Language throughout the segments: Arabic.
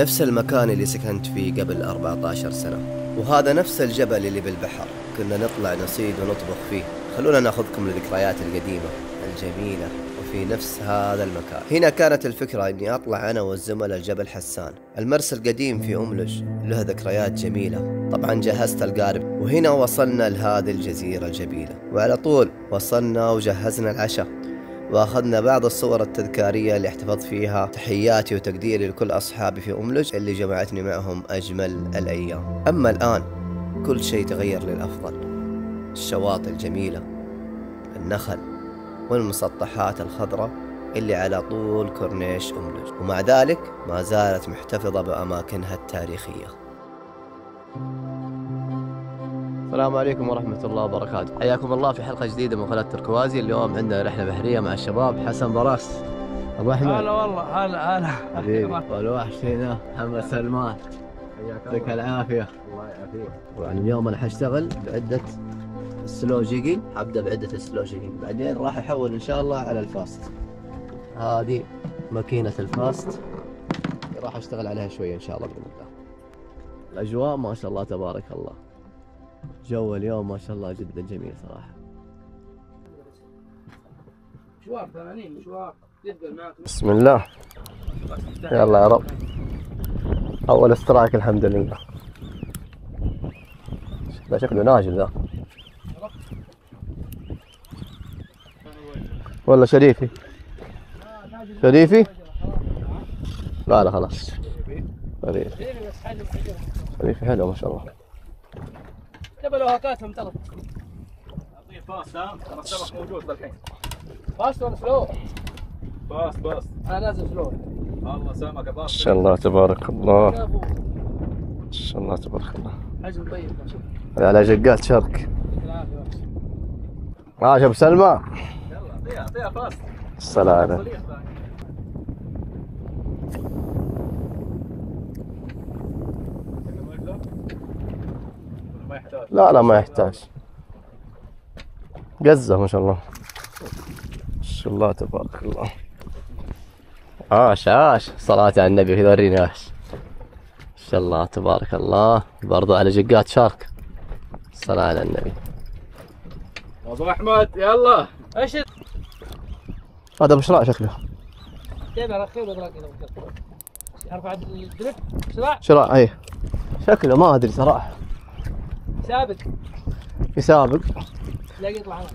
نفس المكان اللي سكنت فيه قبل 14 سنة، وهذا نفس الجبل اللي بالبحر كنا نطلع نصيد ونطبخ فيه. خلونا ناخذكم للذكريات القديمة الجميلة وفي نفس هذا المكان. هنا كانت الفكرة اني اطلع انا والزملاء لجبل حسان، المرسى القديم في أملج، له ذكريات جميلة. طبعا جهزت القارب، وهنا وصلنا لهذه الجزيرة الجميلة، وعلى طول وصلنا وجهزنا العشاء، واخذنا بعض الصور التذكارية اللي احتفظت فيها. تحياتي وتقديري لكل اصحابي في أملج اللي جمعتني معهم اجمل الايام. اما الان كل شيء تغير للافضل، الشواطئ الجميلة، النخل والمسطحات الخضراء اللي على طول كورنيش أملج، ومع ذلك ما زالت محتفظة بأماكنها التاريخية. السلام عليكم ورحمة الله وبركاته، حياكم الله في حلقة جديدة من قناة تركوازي. اليوم عندنا رحلة بحرية مع الشباب. حسن براس، أبو أحمد، هلا والله، هلا حبيبي، والوحش هنا محمد سلمان، يعطيك العافية. الله يعافيك. طبعا اليوم أنا حشتغل بعدة السلو جيجينج، أبدأ بعدة السلو جيجينج، بعدين راح أحول إن شاء الله على الفاست. هذه ماكينة الفاست راح أشتغل عليها شوية إن شاء الله بإذن الله. الأجواء ما شاء الله تبارك الله، جو اليوم ما شاء الله جدا جميل صراحة. مشوار 80 مشوار يقدر معك. بسم الله، يلا يا رب. أول استراك الحمد لله. لا شكله ناجل ذا، ولا شريفي؟ شريفي؟ لا لا خلاص، شريفي حلو ما شاء الله. جبلوا هاكاتهم ترى. اعطيه فاست، ها ترى السمك موجود الحين. فاست ولا سلو؟ فاست. انا نازل سلو. الله سمك فاست. ما شاء الله تبارك الله، ما شاء الله تبارك الله. حجم طيب ما شاء الله. على جقات شرك. ماشي ابو سلمى. يلا اعطيها فاست. الصلاة عليه. لا ما يحتاج، قزة ما شاء الله. ما شاء الله تبارك الله. عاش صلاة على النبي كذا، وريني عاش. ما شاء الله تبارك الله، برضو على جقات شارك. الصلاة على النبي. ابو احمد يلا. ايش هذا بشراء شكله. كيف رخيل ولا كذا؟ ارفع الدريب شراء اي شكله، ما ادري صراحة. سابق يسابق، تلاقي يطلع هنا.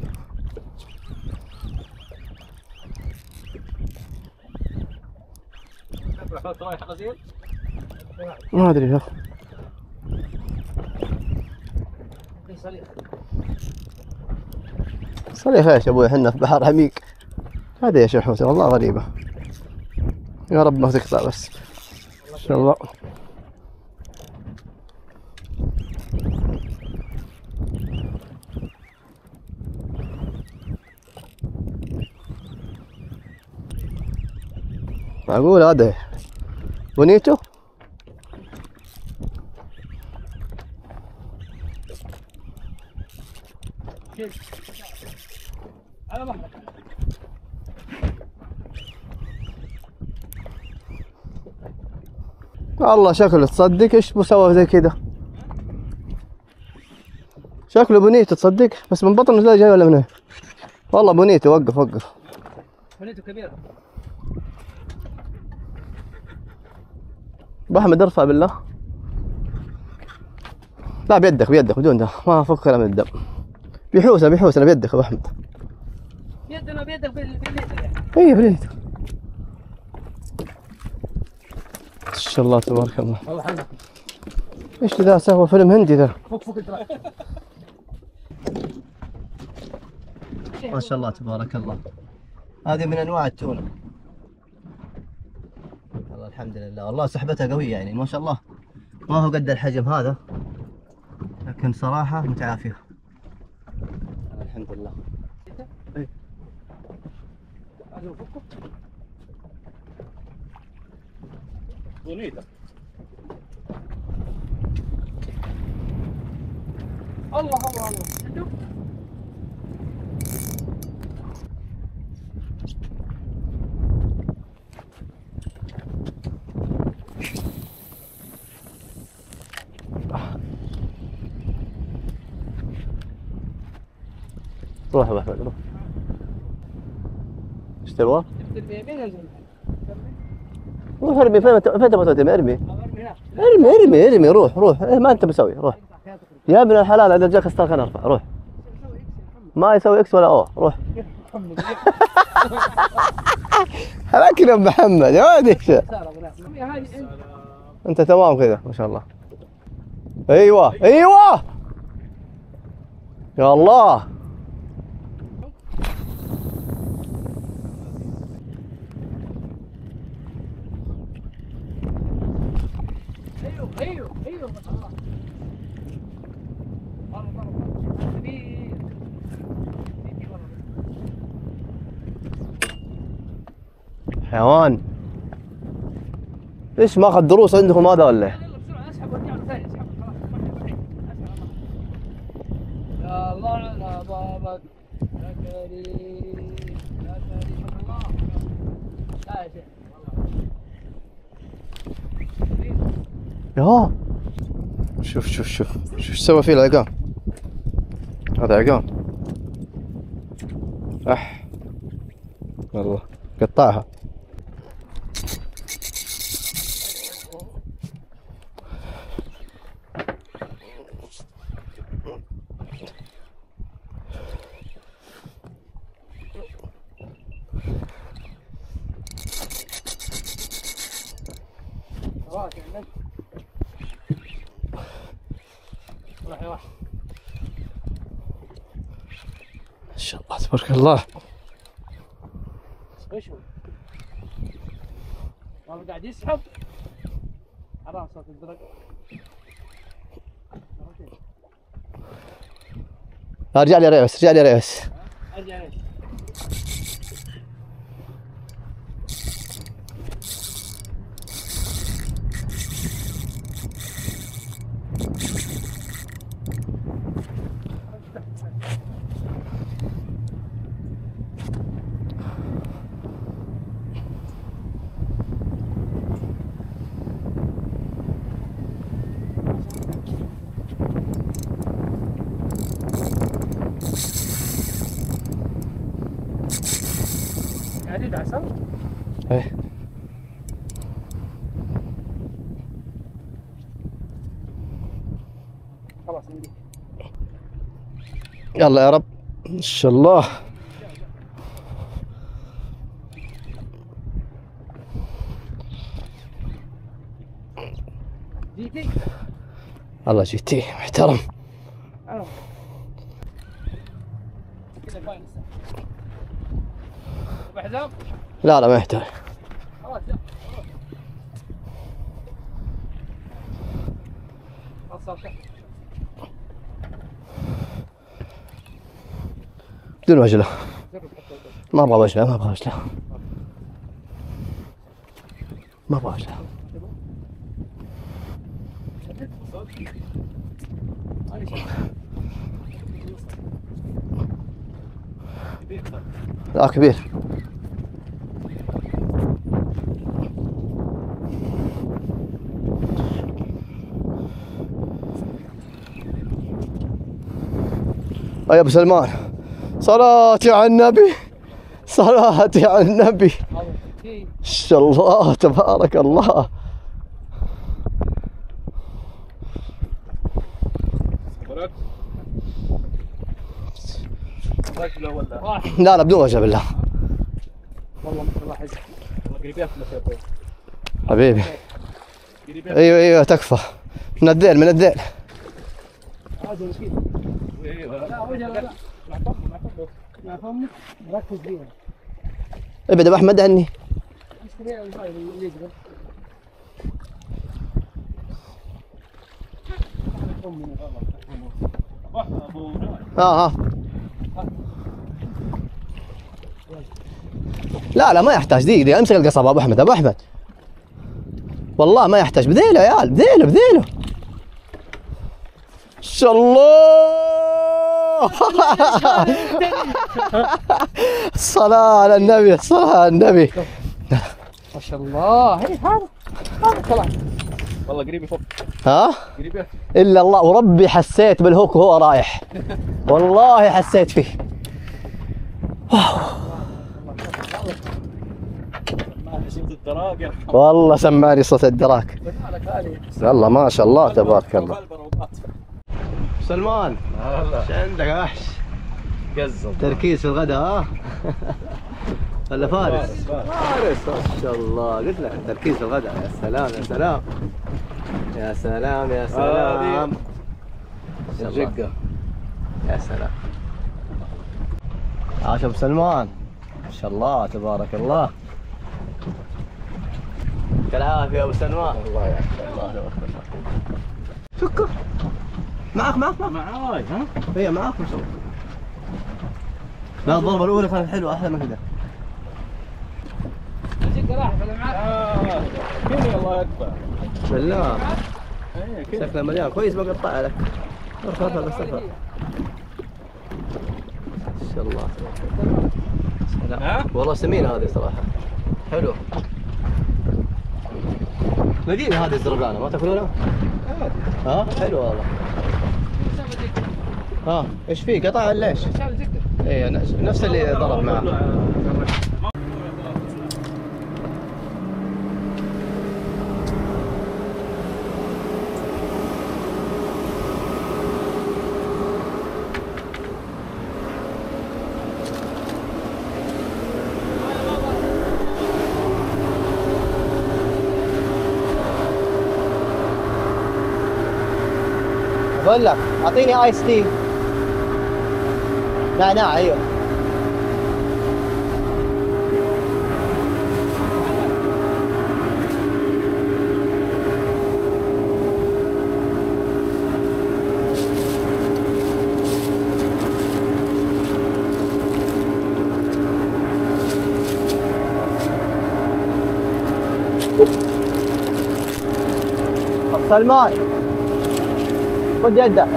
رايح غزير ما ادري يا اخي. صريخ ايش يا ابوي، احنا في بحر عميق. هذا يا شيخ حوسه والله غريبة، يا رب ما تقطع بس ان شاء الله. معقول هذا بونيتو؟ على مهلك. والله شكله تصدق ايش بسوى زي كذا، شكله بونيتو تصدق، بس من بطنه لا جاي ولا من هنا. والله بونيتو. وقف بونيتو كبيرة. ابو احمد ارفع بالله. لا بيدك بدون ده، ما افكر من الدم. بيحوسنا بيدك ابو احمد. بيدك بالليتر يعني. اي بالليتر. ما شاء الله تبارك الله. والله حلو. ايش ذا سوى فيلم هندي ذا. فك الدراع. ما شاء الله تبارك الله. هذه من انواع التونه. والله الحمد لله، والله سحبتها قوية يعني ما شاء الله. ما هو قد الحجم هذا، لكن صراحة متعافية الحمد لله. بونيتا. الله روح ابو احمد روح. ايش تبغى؟ روح ارمي. فين تبغى ترمي؟ ارمي ارمي روح إيه ما انت مسوي. روح يا ابن الحلال. اذا جاك ستار خلينا نرفع. روح. ما يسوي اكس ولا او. روح. هلاك يا محمد يا ولد. انت تمام كذا ما شاء الله. ايوه يا الله. ايوه ما شاء الله. حيوان. ليش ما اخذ دروس عندكم هذا ولا؟ يلا بسرعه اسحب وارجع له ثاني. اسحب خلاص. يا الله على بابك يا كريم يا كريم الله. لا يا شيخ يا شوف ايش سوى فيه العقام. هذا عقام. والله قطعها. ما شاء الله تبارك الله. ايش هو؟ والله قاعد يسحب. حرام صوت الزرق. ارجع لي ريوس. ارجع ليش؟ قاعد يدعس ها؟ ايه خلاص نجي. يلا يا رب ان شاء الله. جيتي؟ الله جيتي محترم. كذا باين لسه. بحزام؟ لا ما يحتاج. خلاص لا. خلاص صار. بدون وجله. ما ابغى وجله. ما ابغى وجله. لا كبير. يا ابو سلمان صلاتي على النبي. صلاتي على النبي. ما شاء الله تبارك الله. لا بدون وجه بالله. والله ما شاء الله حزن. والله قريبيات حبيبي. ايوه تكفى. من الذيل هذا مسكين. لا وجه لا مع فمك ركز فيها. ابعد ابو احمد عني. لا ما يحتاج. دقيقة امسك القصب ابو احمد. والله ما يحتاج. بذيله يا عيال. بذيله. ان شاء الله. الصلاة على النبي. ما شاء الله. هي هذا خلاص. والله قريب يفك. قريب الا الله وربي حسيت بالهوك وهو رايح. والله حسيت فيه. صوت الدراك يا والله سمعني صوت الدراك. والله ما شاء الله تبارك الله. سلمان ايش عندك وحش؟ قزم تركيز في الغداء ها؟ ولا فارس؟ فارس ما شاء الله، قلت لك تركيز في الغداء. يا سلام يا سلام يا سلام يا سلام. الجقة يا سلام. عاش ابو سلمان ما شاء الله تبارك الله. يعطيك العافية يا ابو سلمان. الله يعافيك. الله تبارك الله. شكر معك معاي ها؟ هي معك ما شاء الله. لا الضربة الأولى كانت حلوة أحلى من كذا. الجقة راحت ولا معاك؟ كذا الله أكبر. بالله ايه كذا شكله مليان كويس بقطع لك. ارفع بس ارفع. ما شاء الله والله سمينة هذه صراحة حلوة. لذيذة هذه الزرقانة ما تاكلونها؟ ها حلوة والله. ها ايش فيه قطع ولا ايش؟ ايه نفس اللي ضرب معه. بقول لك اعطيني ايس تي. نعناع ايوه. سلمان خذ يدك.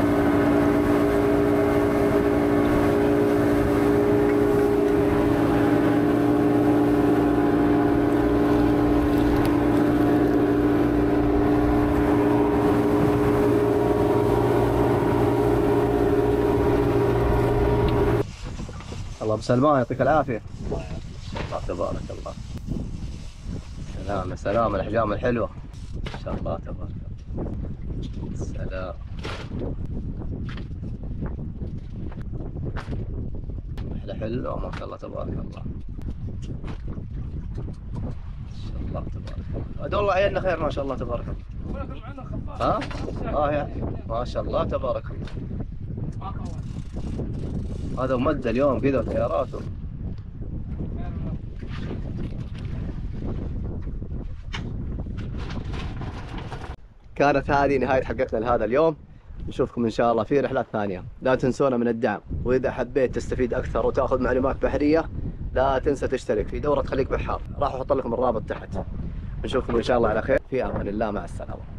الله ابو سلمان يعطيك العافيه. الله تبارك الله. سلام يا سلام الاحجام الحلوه ما شاء الله تبارك الله. سلام. حلو ما شاء الله تبارك الله. ما شاء الله تبارك الله. هذول الله عيالنا خير ما شاء الله تبارك الله. ها؟ يا ما شاء الله تبارك الله. هذا ممد اليوم كذا طياراته. كانت هذه نهاية حلقتنا لهذا اليوم. نشوفكم إن شاء الله في رحلات ثانية. لا تنسونا من الدعم، وإذا حبيت تستفيد أكثر وتأخذ معلومات بحرية لا تنسى تشترك في دورة خليك بحار. راح أحط لكم الرابط تحت. نشوفكم إن شاء الله على خير في أمان الله. مع السلامة.